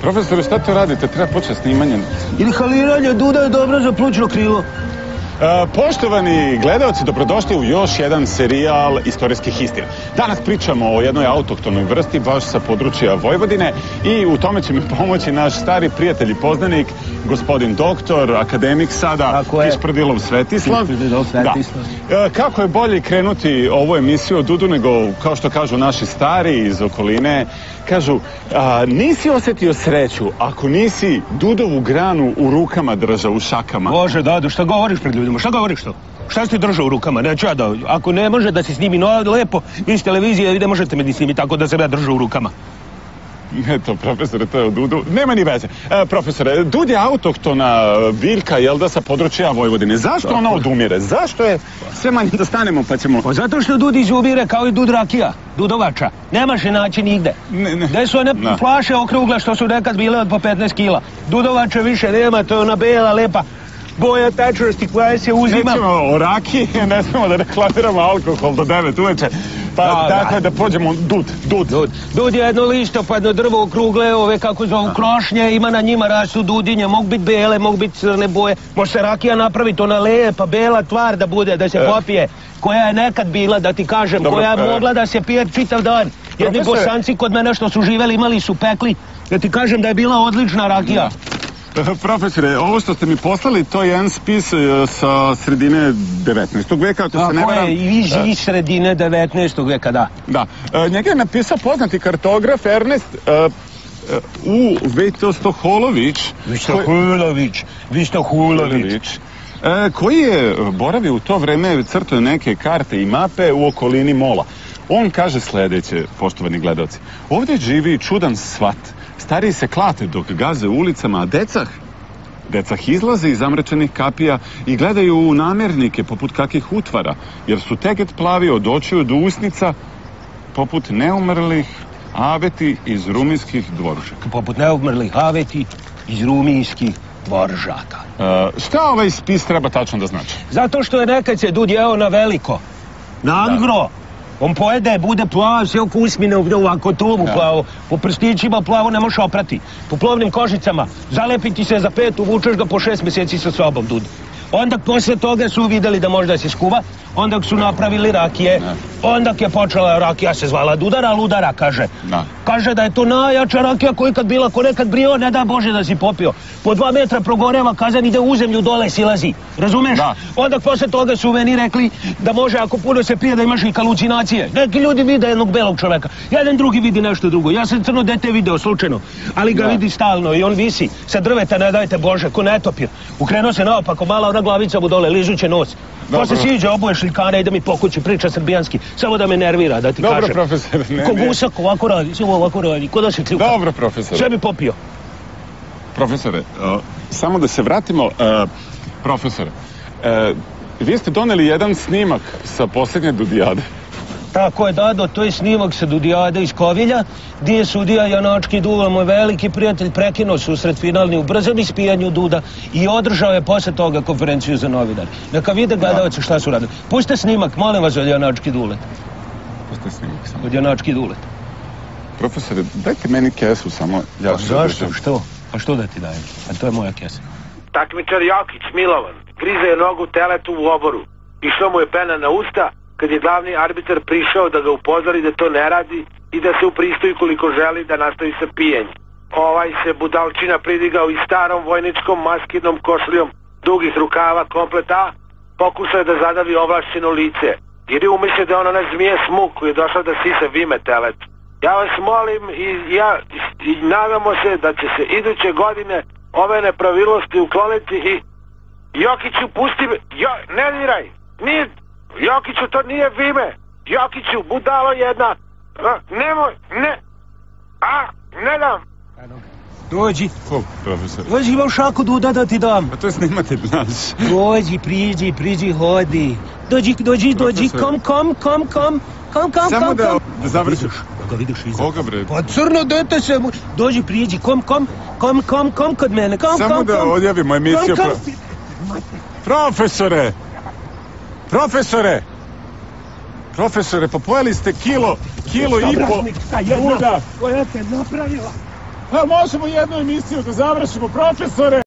Profesore, šta to radite? Treba početi snimanje. Inhaliranje duda je dobro za plućno krilo. Poštovani gledaoci, dobrodošli u još jedan serijal istorijskih istina. Danas pričamo o jednoj autohtonoj vrsti, baš sa područja Vojvodine, i u tome će mi pomoći naš stari prijatelj i poznanik, gospodin doktor, akademik sada, Pišprdilov Svetislav. Da. Kako je bolje krenuti ovu emisiju o Dudu nego, kao što kažu naši stari iz okoline, kažu, nisi osjetio sreću ako nisi Dudovu granu u rukama držao, u šakama. Bože, Dado, šta govoriš pred ljudima? Šta govoriš to? Šta si ti držao u rukama? Neću ja da... Ako ne može da se snimi lepo iz televizije, vi ne možete me ni snimi tako da sam ja držao u rukama. Eto, profesore, to je o Dudu. Nema ni veze. Profesore, Dud je autohtona biljka, jel da, sa područja Vojvodine. Zašto ona odumire? Zašto je sve manje da stanemo pa ćemo... Pa zato što Dud izumire kao i Dud rakija, Dudovača. Nemaš je naći nigde. Gde su one flaše okrugle što su nekad bile od po 15 kila? Dudovača više nema, to je ona bela, lepa boja tečnosti koja se uzima. Nećemo o rakiji, ne smemo da reklamiramo alkohol do 9 uveče. Pa dakle da pođemo Dud je jedno listopadno drvo okrugle, ove kako zovu krošnje, ima na njima rastu dudinje, mogu biti bele, mogu biti crne boje, može se rakija napraviti, ona lepa, bela tvar da bude, da se popije, koja je nekad bila, da ti kažem, koja je mogla da se pije čitav dan. Jedni Bosanci kod mene što su živeli imali su pekli, da ti kažem da je bila odlična rakija. Profesore, ovo što ste mi poslali, to je jedan spis sa sredine 19. veka, ako se ne varam... Tako je, iz sredine 19. veka, da. Da. Njega je napisao poznati kartograf Ernest U. Vistoholović, koji je boravio u to vreme, crtao neke karte i mape u okolini Mola. On kaže sledeće, poštovani gledaoci: ovdje živi čudan svat. Stariji se klate dok gaze ulicama, a decah izlaze iz zamračenih kapija i gledaju u namjernike poput kakih utvara, jer su teget plavi od očiju do usnica poput neumrlih aveti iz rumijskih dvorušaka. Poput neumrlih aveti iz rumijskih dvoržaka. Šta ovaj spis treba tačno da znači? Zato što je nekad se Dud jeo na veliko, na angro. On pojede, bude plavo, sve oko usmine ovako tubu plavo, po prstićima plavo ne možeš oprati, po plovnim kožicama, zalepiti se za 5, uvučeš ga po 6 mjeseci sa sobom, Dud. Onda posle toga su vidjeli da može da se skuva, onda su napravili rakije, onda je počela rakija, se zvala Dudara Ludara, kaže. Kaže da je to najjača rakija koja je kad bila, ko nekad brio, ne da Bože da si popio. Po 2 metra progoreva, kazan ide u zemlju, dole silazi, razumeš? Onda posle toga su meni rekli da može, ako puno se pije, da imaš i halucinacije. Neki ljudi vide jednog belog čoveka, jedan drugi vidi nešto drugo. Ja sam crno dete video slučajno, ali ga vidi stalno i on visi sa drveta, ne dajte Bože, ko netopir. Ukrenuo se naopako, mala ona glavica mu dole, ližuće nos. Posle siđe, obuje šlikane i da mi pokući, priča srbijanski, samo da me nervira, da ti kažem. Dobro, profesor, ne. Ko gusak ovako radi, samo ovako radi, ko da se kljuka. Dobro, profesor. Sve bi popio. Profesore, samo da se vratimo, profesore, vi ste doneli jedan snimak sa posljednje Dudijade. Tako je, Dado, to je snimak sa Dudijade iz Kovilja, gdje je sudija Janački Dule, moj veliki prijatelj, prekinuo susret finalni u brzom ispijanju Duda i održao je posle toga konferenciju za novinare. Neka vide gledalci šta su radili. Pustite snimak, molim vas, od Janački Dulet. Pustite snimak samo. Od Janački Dulet. Profesore, dajte meni kesu samo. Ja zašto? Što? A što da ti dajem? A to je moja kesa. Takmičar Jokić, Milovan, grize je nogu teletu u oboru. Išla mu je pena na usta, kad je glavni arbitar prišao da ga upozori da to ne radi i da se upristoji koliko želi da nastavi sa pijenjem. Ovaj se budalčina pridigao i starom vojničkom maskirnom košuljom dugih rukava kompleta, pokušao je da zadavi ovlašćeno lice, jer je umislio da je ona zmije smuk koji je došao da sisa vime teletu. Ja vas molim i nadamo se da će se iduće godine ove nepravilnosti ukloniti i Jokiću, pusti me, ne diraj, nije... Jokiću, to nije vime. Jokiću, budalo jedna. Nemoj, ne dam. Dođi. Ko, profesor? Dođi, imam šaku Duda da ti dam. A to je snimatelj naš. Dođi, priđi, hodi. Dođi, kom. Samo da završiš. Da ga vidiš iza. Koga, bre? Pa crno dete se mu... Dođi, priđi, kom kod mene, Samo da odjavimo emisiju. Profesore, pa pojeli ste kilo i po... Šta je Duda? Koja te napravila? možemo jednu emisiju da završimo, profesore?